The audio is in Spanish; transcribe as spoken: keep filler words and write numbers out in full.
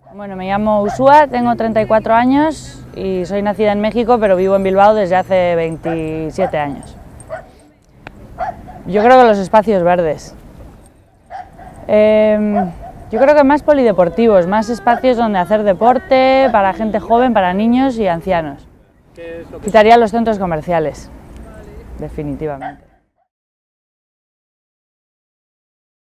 Bueno, me llamo Uxua, tengo treinta y cuatro años y soy nacida en México, pero vivo en Bilbao desde hace veintisiete años. Yo creo que los espacios verdes. Eh, yo creo que más polideportivos, más espacios donde hacer deporte para gente joven, para niños y ancianos. Quitaría los centros comerciales, definitivamente.